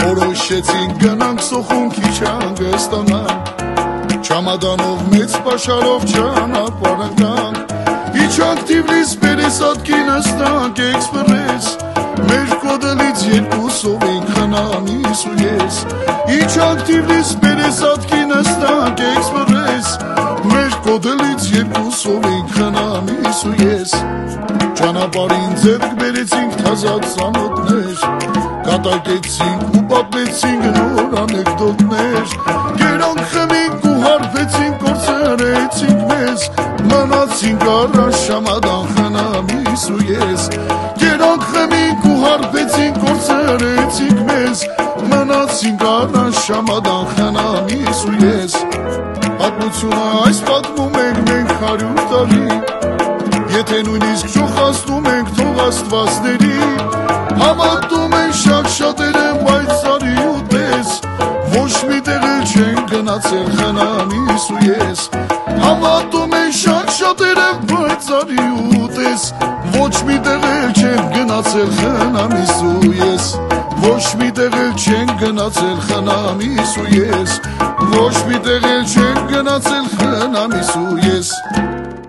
Որոշեցինք գնանք սոխունքի չանգստանանք, Չամադանով մեծ պաշարով ճանապարհ ընկանք, Իջանք Թիֆլիս Պերեսադքի նստանք էքսպրես, Մեր կոդելից երկուսով ենք խնամիս ու ես, Իջանք Թիֆլիս Պերեսադքի նստանք էքսպրես, Մեր կոդելից երկուսով ենք խնամիս ու ես, Ճանապարհին ձեռք բերեցինք թազատ ծանոթներ, Կատակեցինք ու պատմեցինք նոր անեկդոտներ, Կերանք խմինք ու հարբեցինք, կործրեցինք մեզ, Մնացինք առանց Շամադան խնամիս ու ես, Կերանք խմինք ու հարբեցինք, կործրեցինք մեզ, Մնացինք առանց Շամադան խնամիս ու ես, Պատմությունը այս պատմում ենք մենք 100 տարի, Եթե նույնիսկ չոխացնում ենք թող աստվածների, Համատում են շատ-շատերը, բայց արի ու տես, Ոչ մի տեղ էլ չեն գնացել խնամիս ու ես, Համատում են շատ-շատերը, բայց արի ու տես, Ոչ մի տեղ էլ չեն գնացել խնամիս ու ես, Ոչ մի տեղ էլ չեն գնացել խնամիս ու ես, Ոչ մի տեղ էլ չեն գնացել խնամիս ու ես